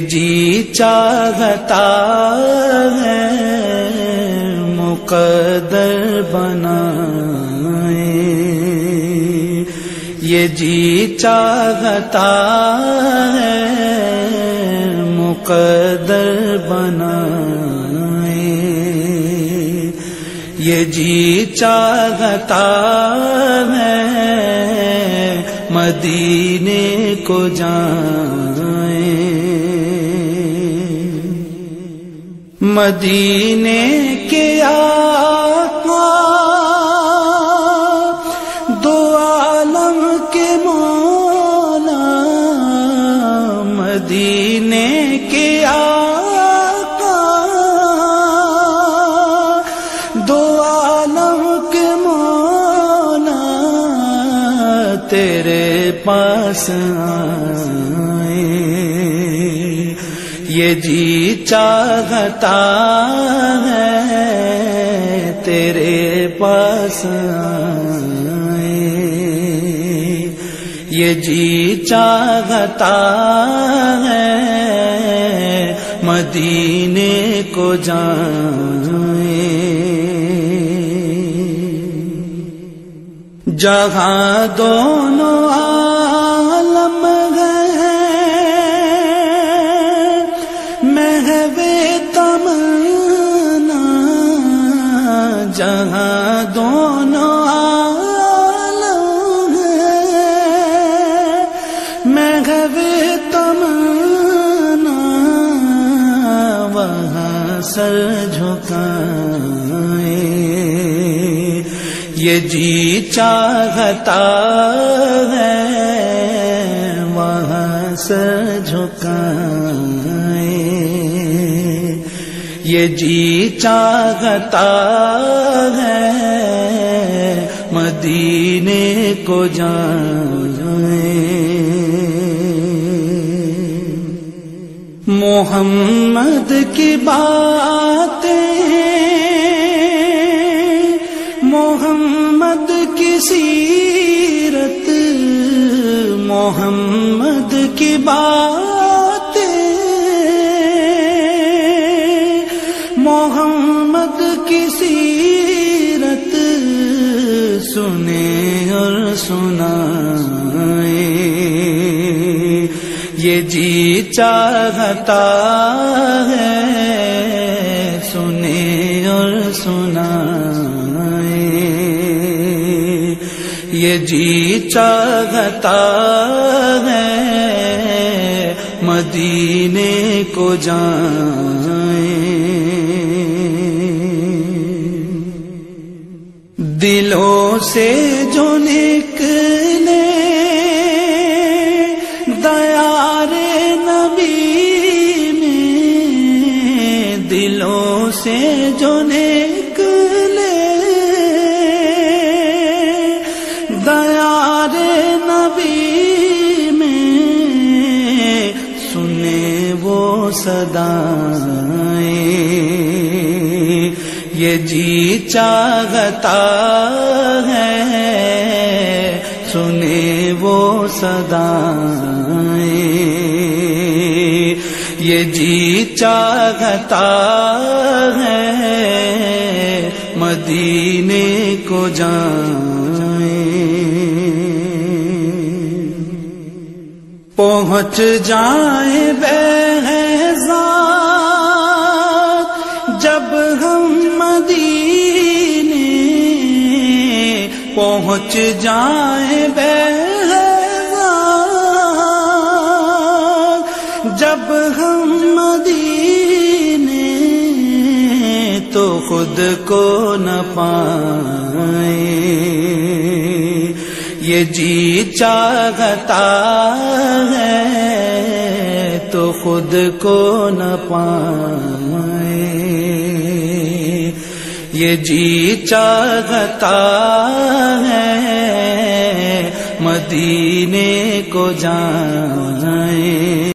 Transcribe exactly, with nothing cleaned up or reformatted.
جی چاہتا ہے مقدر بنائے، یہ جی چاہتا ہے مقدر بنائے، یہ جی چاہتا ہے مدینے کو جائیں، مدینے کے آقا دو عالم کے مولا، مدینے کے آقا دو عالم کے مولا، تیرے پاس آئے، یہ جی چاہتا ہے تیرے پاس آئے، یہ جی چاہتا ہے مدینے کو جائیں، جہاں دونوں عالم گئے محو تمنا، جہاں دونوں عالم گئے محو تمنا، وہاں سر جھکائے، یہ جی چاہتا ہے وہاں سر جھکائے، یہ جی چاہتا ہے مدینے کو جائیں، محمد کی باتیں محمد کی سیرت، محمد کی باتیں محمد کی سیرت، سنے اور سنائے، یہ جی چاہتا ہے سنے اور سنائے، یہ جی چاہتا ہے مدینے کو جائیں، دلوں سے جو نکلے دیار نبی میں، دلوں سے جو نکلے دیار نبی میں، سنے وہ صدائیں، یہ جی چاہتا ہے سنے وہ صدائیں، یہ جی چاہتا ہے مدینے کو جائیں، پہنچ جائیں بہزاد جب ہم مدینے، پہنچ جائیں بہزاد جب ہم مدینے، تو خود کو نہ پائیں، یہ جی چاہتا ہے تو خود کو نہ پائیں، یہ جی چاہتا ہے مدینے کو جائیں۔